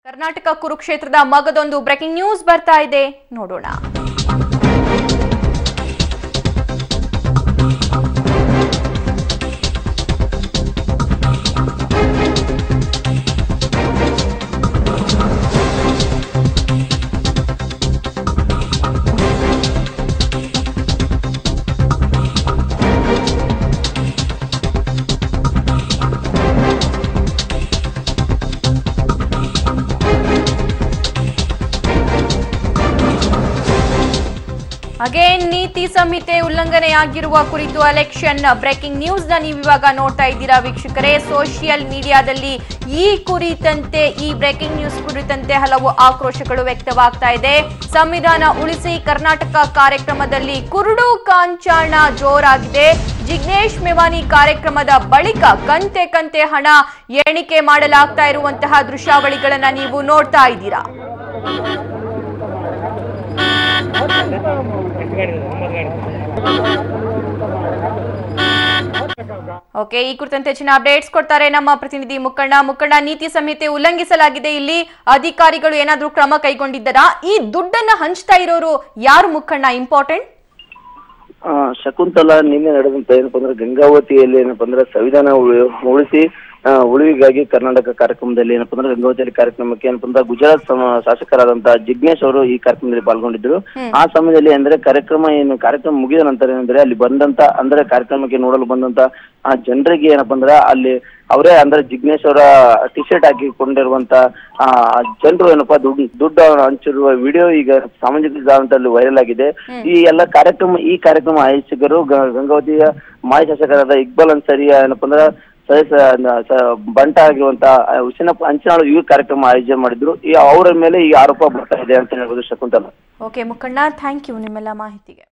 ಕರ್ನಾಟಕ ಕುರುಕ್ಷೇತ್ರದ ಮಗದೊಂದು breaking news ಬರ್ತಾ ಇದೆ, ನೋಡೋಣ. ಅಗೇನ್ ನೀತಿ ಸಂಹಿತೆ ಉಲ್ಲಂಘನೆಯಾಗಿರುವ ಕುರಿತು ಎಲೆಕ್ಷನ್ ಬ್ರೇಕಿಂಗ್ ನ್ಯೂಸ್ ನೀವು ಇವಾಗ ನೋಡ್ತಾ ಇದ್ದೀರಾ ವೀಕ್ಷಕರೇ. ಸೋಷಿಯಲ್ ಮೀಡಿಯಾದಲ್ಲಿ ಈ ಬ್ರೇಕಿಂಗ್ ನ್ಯೂಸ್ ಕುರಿತಂತೆ ಹಲವು ಆಕ್ರೋಶಗಳು ವ್ಯಕ್ತವಾಗ್ತಾ ಇದೆ. ಸಂವಿಧಾನ ಉಳಿಸಿ ಕರ್ನಾಟಕ ಕಾರ್ಯಕ್ರಮದಲ್ಲಿ ಕುರುಡು ಕಾಂಚಾಣ ಜೋರಾಗಿದೆ. ಜಿಗ್ನೇಶ್ ಮೆವಾನಿ ಕಾರ್ಯಕ್ರಮದ ಬಳಿಕ ಕಂತೆ ಹಣ ಎಣಿಕೆ ಮಾಡಲಾಗ್ತಾ ಇರುವಂತಹ ದೃಶ್ಯಾವಳಿಗಳನ್ನ ನೀವು ನೋಡ್ತಾ ಇದ್ದೀರಾ. ಓಕೆ, ಈ ಕುರಿತಂತೆ ಹೆಚ್ಚಿನ ಅಪ್ಡೇಟ್ಸ್ ಕೊಡ್ತಾರೆ ನಮ್ಮ ಪ್ರತಿನಿಧಿ ಮುಕ್ಕಣ್ಣ. ನೀತಿ ಸಂಹಿತೆ ಉಲ್ಲಂಘಿಸಲಾಗಿದೆ, ಇಲ್ಲಿ ಅಧಿಕಾರಿಗಳು ಏನಾದ್ರೂ ಕ್ರಮ ಕೈಗೊಂಡಿದ್ದಾರಾ? ಈ ದುಡ್ಡನ್ನ ಹಂಚ್ತಾ ಇರೋರು ಯಾರು ಮುಕ್ಕಣ್ಣ? ಇಂಪಾರ್ಟೆಂಟ್ ಶಕುಂತಲಾ ನಿನ್ನೆ ನಡೆದಂತ ಏನಪ್ಪಾ ಅಂದ್ರೆ ಗಂಗಾವತಿಯಲ್ಲಿ ಏನಪ್ಪಾ ಅಂದ್ರೆ ಸಂವಿಧಾನ ಉಳಿಸಿ ಉಳಿವಿಗಾಗಿ ಕರ್ನಾಟಕ ಕಾರ್ಯಕ್ರಮದಲ್ಲಿ ಏನಪ್ಪಾ ಅಂದ್ರೆ ಗಂಗಾವತಿಯಲ್ಲಿ ಕಾರ್ಯಕ್ರಮಕ್ಕೆ ಏನಪ್ಪಾ ಅಂದ್ರೆ ಗುಜರಾತ್ ಶಾಸಕರಾದಂತಹ ಜಿಗ್ನೇಶ್ ಅವರು ಈ ಕಾರ್ಯಕ್ರಮದಲ್ಲಿ ಪಾಲ್ಗೊಂಡಿದ್ರು. ಆ ಸಮಯದಲ್ಲಿ ಅಂದ್ರೆ ಕಾರ್ಯಕ್ರಮ ಮುಗಿದ ನಂತರ ಏನಂದ್ರೆ ಅಲ್ಲಿ ಬಂದಂತ ಅಂದ್ರೆ ಕಾರ್ಯಕ್ರಮಕ್ಕೆ ನೋಡಲು ಬಂದಂತ ಆ ಜನರಿಗೆ ಏನಪ್ಪಾ ಅಂದ್ರೆ ಅಲ್ಲಿ ಅವರೇ ಅಂದ್ರೆ ಜಿಗ್ನೇಶ್ ಅವರ ಟಿ ಶರ್ಟ್ ಹಾಕಿಕೊಂಡಿರುವಂತ ಜನರು ಏನಪ್ಪಾ ದುಡ್ಡು ಹಂಚಿರುವ ವಿಡಿಯೋ ಈಗ ಸಾಮಾಜಿಕ ಜಾಲತಾಣದಲ್ಲಿ ವೈರಲ್ ಆಗಿದೆ. ಈ ಕಾರ್ಯಕ್ರಮ ಆಯೋಜಕರು ಗಂಗಾವತಿಯ ಮಾಜಿ ಶಾಸಕರಾದ ಇಕ್ಬಾಲ್ ಅನ್ಸಾರಿ ಏನಪ್ಪಾ ಅಂದ್ರೆ ಬಂಟ ಆಗಿರುವಂತಹ ಹುಸೇನಪ್ಪ ಅಂಚನಾಳು ಈ ಕಾರ್ಯಕ್ರಮ ಆಯೋಜನೆ ಮಾಡಿದ್ರು. ಅವರ ಮೇಲೆ ಈ ಆರೋಪ ಬರ್ತಾ ಇದೆ ಅಂತ ಹೇಳ್ಬೋದು Shakuntala. Okay Mukkanna, thank you ನಿಮ್ಮೆಲ್ಲ ಮಾಹಿತಿಗೆ.